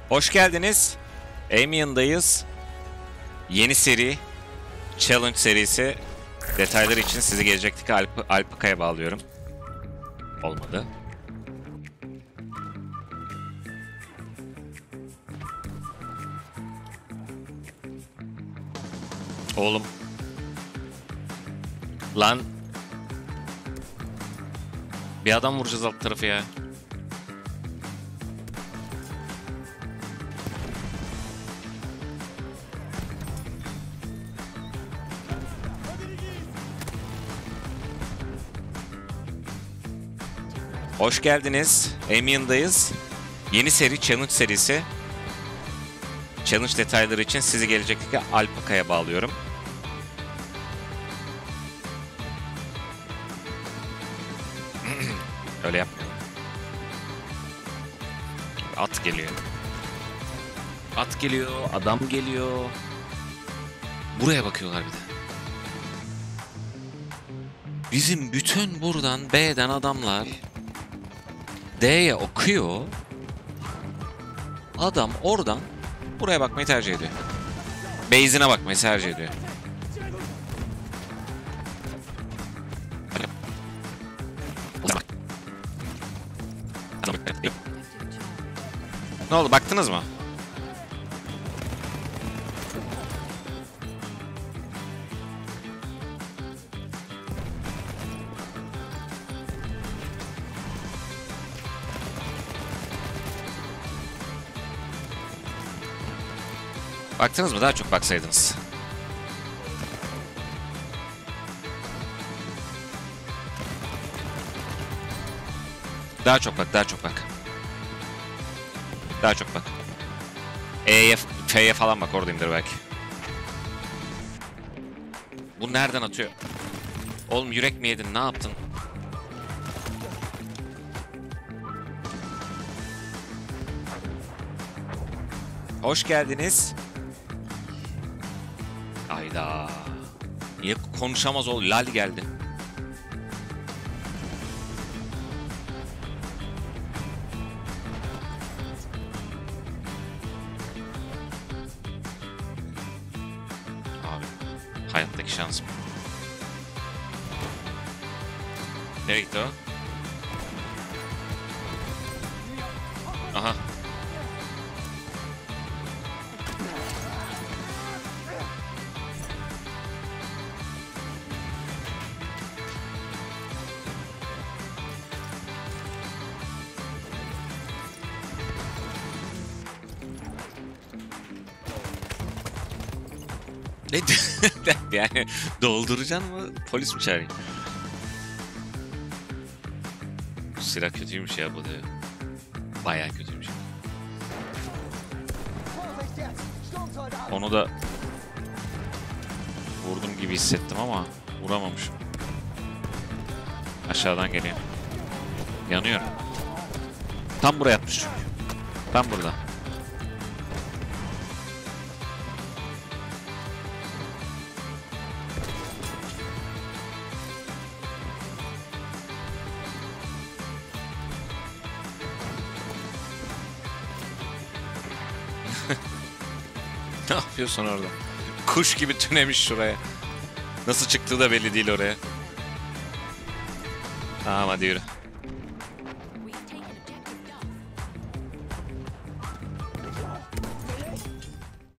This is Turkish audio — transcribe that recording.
Hoş geldiniz. Amien'dayız. Yeni seri, Challenge serisi. Detayları için sizi gelecekteki Alpaka'ya bağlıyorum. Olmadı. Oğlum. Lan. Bir adam vuracağız alt tarafı ya. Hoş geldiniz. Amien'dayız. Yeni seri, Challenge serisi. Challenge detayları için sizi gelecekteki Alpaka'ya bağlıyorum. Öyle yapmıyorum. At geliyor. At geliyor, adam geliyor. Buraya bakıyorlar bir de. Bizim bütün buradan B'den adamlar D'ye okuyor. Adam oradan buraya bakmayı tercih ediyor. Base'ine bakmayı tercih ediyor. Ne oldu? Baktınız mı? Baktınız mı? Daha çok baksaydınız. Daha çok bak, daha çok bak. Daha çok bak. E'ye, F'ye falan bak, oradayımdır belki. Bu nereden atıyor? Oğlum yürek mi yedin? Ne yaptın? Hoş geldiniz. Hayda. Niye konuşamaz ol? Lal geldi. Abi. Hayattaki şansım. Nereye gitti o? Aha. Ne? Yani dolduracaksın mı? Polis mi çağırayım? Bu silah kötüymüş ya, bu diyor. Bayağı kötüymüş. Onu da vurdum gibi hissettim ama vuramamışım. Aşağıdan geliyor. Yanıyorum. Tam buraya atmış çünkü. Tam burada. Ne yapıyorsun orada? Kuş gibi tünemiş şuraya. Nasıl çıktığı da belli değil oraya. Tamam hadi yürü.